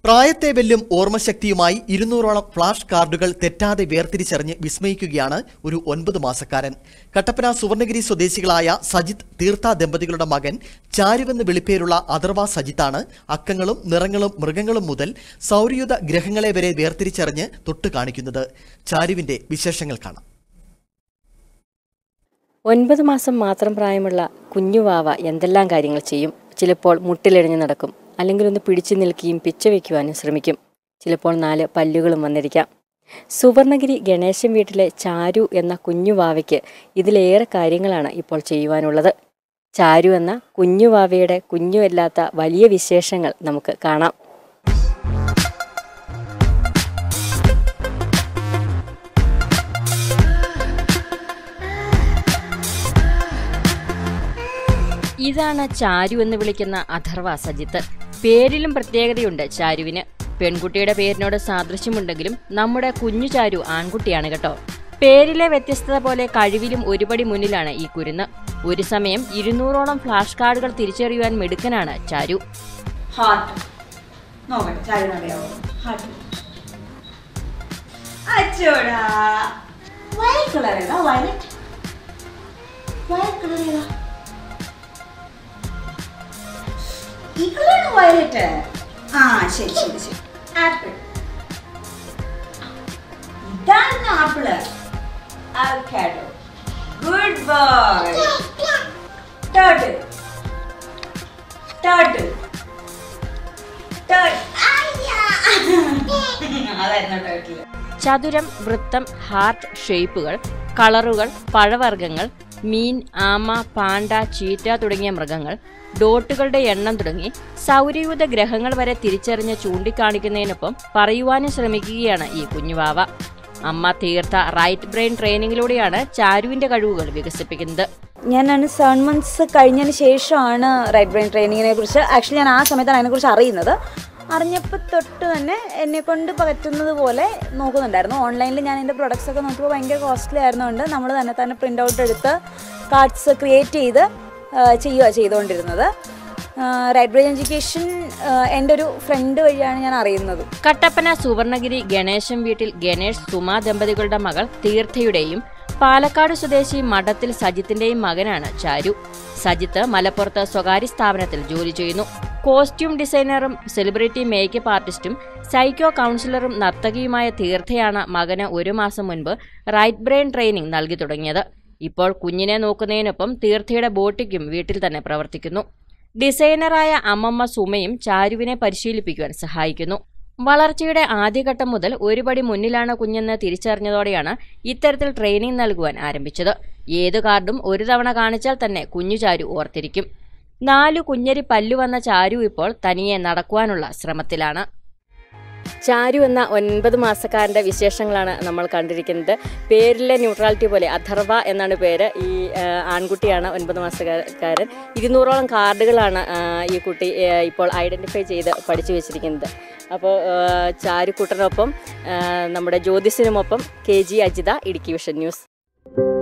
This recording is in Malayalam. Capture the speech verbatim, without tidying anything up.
പ്രായത്തെ വെല്ലും ഓർമ്മശക്തിയുമായി ഇരുന്നൂറോളം ഫ്ലാഷ് കാർഡുകൾ തെറ്റാതെ വേർതിരിച്ചറിഞ്ഞ് വിസ്മയിക്കുകയാണ് ഒരു ഒൻപത് മാസക്കാരൻ. കട്ടപ്പന സുവർണഗിരി സ്വദേശികളായ സജിത്ത് തീർത്ഥ ദമ്പതികളുടെ മകൻ ചാരുവെന്ന് വിളിപ്പേരുള്ള അഥർവ സജിത്താണ് അക്കങ്ങളും നിറങ്ങളും മൃഗങ്ങളും മുതൽ സൗരയൂഥ ഗ്രഹങ്ങളെ വരെ വേർതിരിച്ചറിഞ്ഞ് തൊട്ടു കാണിക്കുന്നത്. ചാരുവിന്റെ വിശേഷങ്ങൾ കാണാം. ഒൻപത് മാസം മാത്രം പ്രായമുള്ള കുഞ്ഞുവാവ എന്തെല്ലാം കാര്യങ്ങൾ ചെയ്യും. ചിലപ്പോൾ മുട്ടിലെഴിഞ്ഞ് നടക്കും, അല്ലെങ്കിൽ ഒന്ന് പിടിച്ചു നിൽക്കുകയും പിച്ച വയ്ക്കുവാനും ശ്രമിക്കും. ചിലപ്പോൾ നാല് പല്ലുകളും വന്നിരിക്കാം. സുവർണഗിരി ഗണേശൻ വീട്ടിലെ ചാരു എന്ന കുഞ്ഞുവാവയ്ക്ക് ഇതിലേറെ കാര്യങ്ങളാണ് ഇപ്പോൾ ചെയ്യുവാനുള്ളത്. ചാരു എന്ന കുഞ്ഞുവാവയുടെ കുഞ്ഞുവല്ലാത്ത വലിയ വിശേഷങ്ങൾ നമുക്ക് കാണാം. ഇതാണ് ചാരു എന്ന് വിളിക്കുന്ന അഥർവ സജിത്ത്. പേരിലും പ്രത്യേകതയുണ്ട് ചാരുവിന്. പെൺകുട്ടിയുടെ പേരിനോട് സാദൃശ്യമുണ്ടെങ്കിലും നമ്മുടെ കുഞ്ഞു ചാരു ആൺകുട്ടിയാണ് കേട്ടോ. പേരിലെ വ്യത്യസ്തത പോലെ കഴിവിലും ഒരുപടി മുന്നിലാണ് ഈ കുരുന്ന്. ഒരു സമയം ഇരുന്നൂറോളം ഫ്ലാഷ് കാർഡുകൾ തിരിച്ചറിയുവാൻ മിടുക്കനാണ് ചാരു. വയലറ്റ്. ആ ശരി ശരി ശരി. ആപ്പിൾ. ഇതാണ് apple. Avocado. Good boy. Turtle. Turtle. അതായിരുന്നു ടർട്ടിൽ. ചതുരം, വൃത്തം, ഹാർട്ട് ഷേപ്പുകൾ, കളറുകൾ, പഴവർഗ്ഗങ്ങൾ, മീൻ, ആമ, പാണ്ട, ചീറ്റ തുടങ്ങിയ മൃഗങ്ങൾ, ഡോട്ടുകളുടെ എണ്ണം തുടങ്ങി സൗരയൂഥ ഗ്രഹങ്ങൾ വരെ തിരിച്ചറിഞ്ഞ് ചൂണ്ടിക്കാണിക്കുന്നതിനൊപ്പം പറയുവാനും ശ്രമിക്കുകയാണ് ഈ കുഞ്ഞുവാവ. അമ്മ തീർത്ത റൈറ്റ് ബ്രെയിൻ ട്രെയിനിങ്ങിലൂടെയാണ് ചാരുവിന്റെ കഴിവുകൾ വികസിപ്പിക്കുന്നത്. ഞാനാണ് സെവൻ മന്ത്സ് കഴിഞ്ഞതിന് ശേഷമാണ് റൈറ്റ് ബ്രെയിൻ ട്രെയിനിങ്ങിനെ കുറിച്ച് ആക്ച്വലി ഞാൻ ആ സമയത്താണ് അതിനെക്കുറിച്ച് അറിയുന്നത്. അറിഞ്ഞപ്പോൾ തൊട്ട് തന്നെ എന്നെക്കൊണ്ട് പറ്റുന്നത് പോലെ നോക്കുന്നുണ്ടായിരുന്നു. ഓൺലൈനിൽ ഞാൻ എൻ്റെ പ്രൊഡക്ട്സ് ഒക്കെ നോക്കിയപ്പോൾ ഭയങ്കര കോസ്റ്റ്ലി ആയിരുന്നുകൊണ്ട് നമ്മൾ തന്നെ തന്നെ പ്രിൻ്റ് ഔട്ട് എടുത്ത് കാർഡ്സ് ക്രിയേറ്റ് ചെയ്ത് ചെയ്യുക ചെയ്തുകൊണ്ടിരുന്നത്. റൈറ്റ് ബ്രെയിൻ എഡ്യൂക്കേഷൻ എൻ്റെ ഒരു ഫ്രണ്ട് വഴിയാണ് ഞാൻ അറിയുന്നത്. കട്ടപ്പന സുവർണഗിരി ഗണേശൻ വീട്ടിൽ ഗണേഷ് സുമ ദമ്പതികളുടെ മകൾ തീർത്ഥയുടെയും പാലക്കാട് സ്വദേശി മഠത്തിൽ സജിത്തിന്റെയും മകനാണ് ചാരു. സജിത്ത് മലപ്പുറത്ത് സ്വകാര്യ സ്ഥാപനത്തിൽ ജോലി ചെയ്യുന്നു. കോസ്റ്റ്യൂം ഡിസൈനറും സെലിബ്രിറ്റി മേക്കപ്പ് ആർട്ടിസ്റ്റും സൈക്കോ കൗൺസിലറും നർത്തകിയുമായ തീർത്ഥയാണ് മകന് ഒരു മാസം മുൻപ് റൈറ്റ് ബ്രെയിൻ ട്രെയിനിങ് നൽകി തുടങ്ങിയത്. ഇപ്പോൾ കുഞ്ഞിനെ നോക്കുന്നതിനൊപ്പം തീർത്ഥയുടെ ബോട്ടിക്കും വീട്ടിൽ തന്നെ പ്രവർത്തിക്കുന്നു. ഡിസൈനറായ അമ്മമ്മ സുമയും ചാരുവിനെ പരിശീലിപ്പിക്കുവാൻ സഹായിക്കുന്നു. വളർച്ചയുടെ ആദ്യഘട്ടം മുതൽ ഒരുപടി മുന്നിലാണ് കുഞ്ഞെന്ന് തിരിച്ചറിഞ്ഞതോടെയാണ് ഇത്തരത്തിൽ ട്രെയിനിങ് നൽകുവാൻ ആരംഭിച്ചത്. ഏതു കാർഡും ഒരു തവണ കാണിച്ചാൽ തന്നെ കുഞ്ഞു ചാരു ഓർത്തിരിക്കും. നാലു കുഞ്ഞരി പല്ലു വന്ന ചാരു ഇപ്പോൾ തനിയെ നടക്കുവാനുള്ള ശ്രമത്തിലാണ്. ചാരു എന്ന ഒൻപത് മാസക്കാരൻ്റെ വിശേഷങ്ങളാണ് നമ്മൾ കണ്ടിരിക്കുന്നത്. പേരിലെ ന്യൂട്രാലിറ്റി പോലെ അഥർവ എന്നാണ് പേര്. ഈ ആൺകുട്ടിയാണ് ഒൻപത് മാസക്കാരൻ. ഇരുന്നൂറോളം കാർഡുകളാണ് ഈ കുട്ടി ഇപ്പോൾ ഐഡൻറ്റിഫൈ ചെയ്ത് പഠിച്ചു വെച്ചിരിക്കുന്നത്. അപ്പോൾ ചാരുക്കുട്ടനൊപ്പം നമ്മുടെ ജ്യോതിസിനുമൊപ്പം K G Ajitha, Idukki vision news.